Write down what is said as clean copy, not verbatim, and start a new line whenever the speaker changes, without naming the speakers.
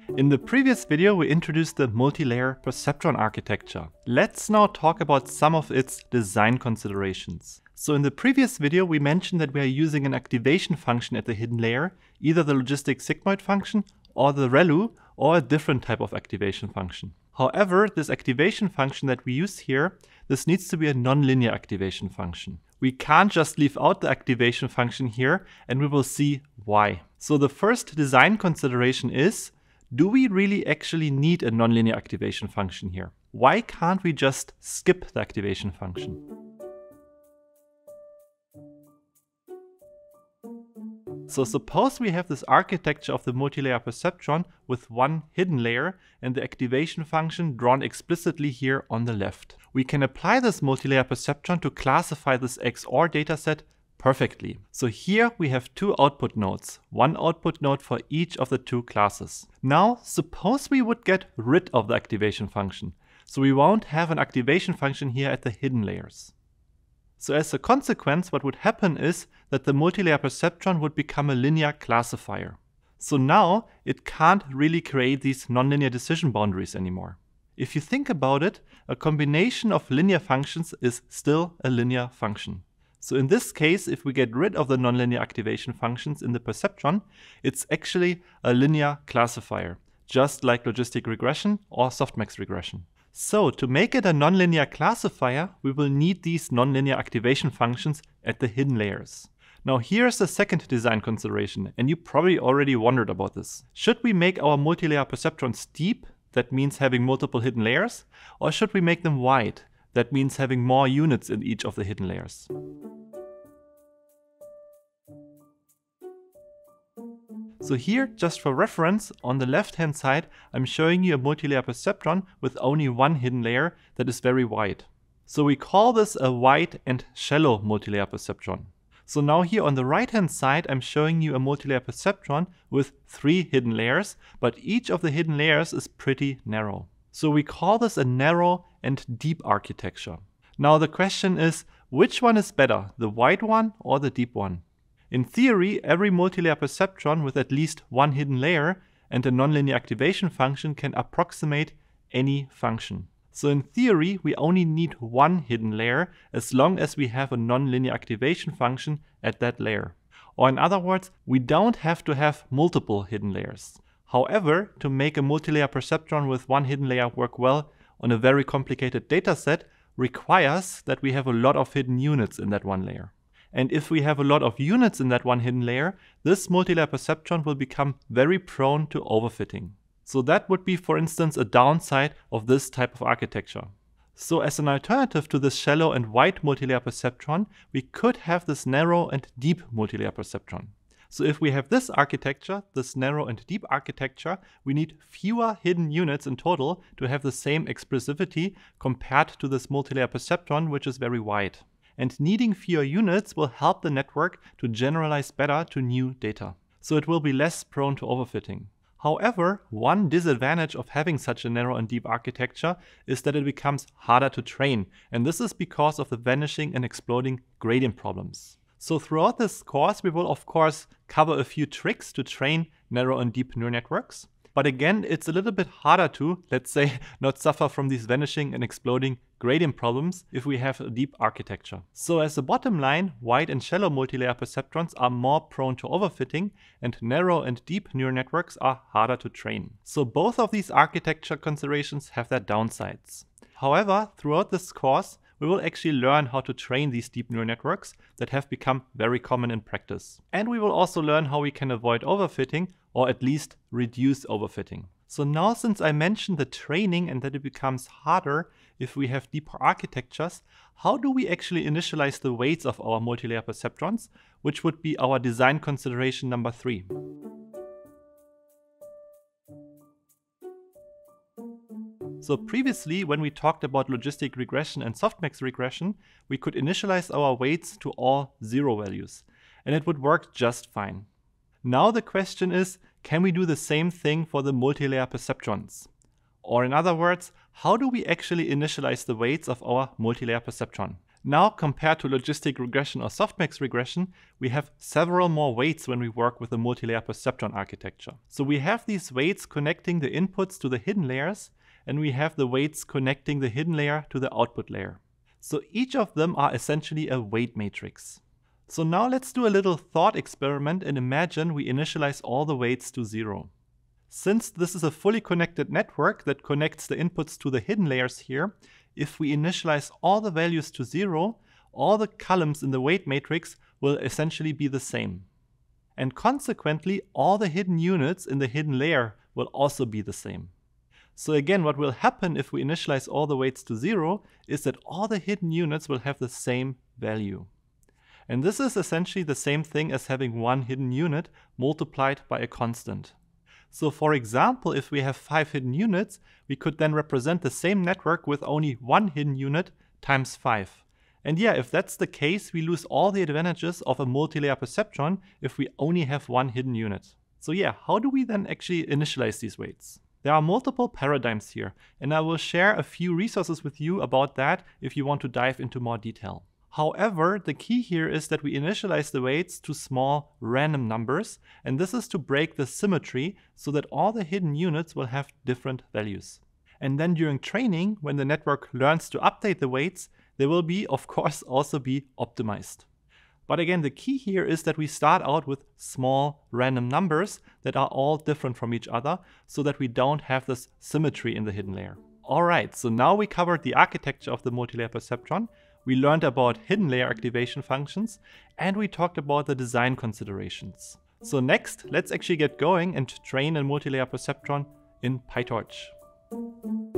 In the previous video, we introduced the multi-layer perceptron architecture. Let's now talk about some of its design considerations. So in the previous video, we mentioned that we are using an activation function at the hidden layer, either the logistic sigmoid function or the ReLU, or a different type of activation function. However, this activation function that we use here, this needs to be a nonlinear activation function. We can't just leave out the activation function here, and we will see why. So the first design consideration is, do we really actually need a nonlinear activation function here? Why can't we just skip the activation function? So suppose we have this architecture of the multi-layer perceptron with one hidden layer and the activation function drawn explicitly here on the left. We can apply this multi-layer perceptron to classify this XOR dataset perfectly. So here we have two output nodes, one output node for each of the two classes. Now suppose we would get rid of the activation function. So we won't have an activation function here at the hidden layers. So as a consequence, what would happen is that the multi-layer perceptron would become a linear classifier. So now it can't really create these nonlinear decision boundaries anymore. If you think about it, a combination of linear functions is still a linear function. So in this case, if we get rid of the nonlinear activation functions in the perceptron, it's actually a linear classifier, just like logistic regression or softmax regression. So to make it a nonlinear classifier, we will need these nonlinear activation functions at the hidden layers. Now here's the second design consideration, and you probably already wondered about this. Should we make our multi-layer perceptrons deep, that means having multiple hidden layers, or should we make them wide, that means having more units in each of the hidden layers? So here, just for reference, on the left-hand side, I'm showing you a multi-layer perceptron with only one hidden layer that is very wide. So we call this a wide and shallow multi-layer perceptron. So now here on the right-hand side, I'm showing you a multi-layer perceptron with three hidden layers, but each of the hidden layers is pretty narrow. So we call this a narrow and deep architecture. Now the question is, which one is better, the wide one or the deep one? In theory, every multi-layer perceptron with at least one hidden layer and a nonlinear activation function can approximate any function. So in theory, we only need one hidden layer as long as we have a nonlinear activation function at that layer. Or in other words, we don't have to have multiple hidden layers. However, to make a multi-layer perceptron with one hidden layer work well on a very complicated dataset requires that we have a lot of hidden units in that one layer. And if we have a lot of units in that one hidden layer, this multi-layer perceptron will become very prone to overfitting. So that would be, for instance, a downside of this type of architecture. So as an alternative to this shallow and wide multi-layer perceptron, we could have this narrow and deep multi-layer perceptron. So if we have this architecture, this narrow and deep architecture, we need fewer hidden units in total to have the same expressivity compared to this multi-layer perceptron, which is very wide. And needing fewer units will help the network to generalize better to new data. So it will be less prone to overfitting. However, one disadvantage of having such a narrow and deep architecture is that it becomes harder to train. And this is because of the vanishing and exploding gradient problems. So throughout this course, we will of course cover a few tricks to train narrow and deep neural networks. But again, it's a little bit harder to, let's say, not suffer from these vanishing and exploding gradient problems if we have a deep architecture. So as a bottom line, wide and shallow multi-layer perceptrons are more prone to overfitting, and narrow and deep neural networks are harder to train. So both of these architecture considerations have their downsides. However, throughout this course, we will actually learn how to train these deep neural networks that have become very common in practice. And we will also learn how we can avoid overfitting, or at least reduce overfitting. So now, since I mentioned the training and that it becomes harder if we have deeper architectures, how do we actually initialize the weights of our multi-layer perceptrons, which would be our design consideration number 3. So previously, when we talked about logistic regression and softmax regression, we could initialize our weights to all 0 values, and it would work just fine. Now the question is, can we do the same thing for the multi-layer perceptrons? Or in other words, how do we actually initialize the weights of our multi-layer perceptron? Now, compared to logistic regression or softmax regression, we have several more weights when we work with a multilayer perceptron architecture. So we have these weights connecting the inputs to the hidden layers, and we have the weights connecting the hidden layer to the output layer. So each of them are essentially a weight matrix. So now let's do a little thought experiment and imagine we initialize all the weights to 0. Since this is a fully connected network that connects the inputs to the hidden layers here, if we initialize all the values to 0, all the columns in the weight matrix will essentially be the same. And consequently, all the hidden units in the hidden layer will also be the same. So again, what will happen if we initialize all the weights to 0 is that all the hidden units will have the same value. And this is essentially the same thing as having one hidden unit multiplied by a constant. So for example, if we have 5 hidden units, we could then represent the same network with only one hidden unit times 5. And yeah, if that's the case, we lose all the advantages of a multilayer perceptron if we only have one hidden unit. So yeah, how do we then actually initialize these weights? There are multiple paradigms here, and I will share a few resources with you about that if you want to dive into more detail. However, the key here is that we initialize the weights to small random numbers, and this is to break the symmetry so that all the hidden units will have different values. And then during training, when the network learns to update the weights, they will be, of course, also be optimized. But again, the key here is that we start out with small random numbers that are all different from each other so that we don't have this symmetry in the hidden layer. Alright, so now we covered the architecture of the multilayer perceptron. We learned about hidden layer activation functions, and we talked about the design considerations. So next, let's actually get going and train a multilayer perceptron in PyTorch.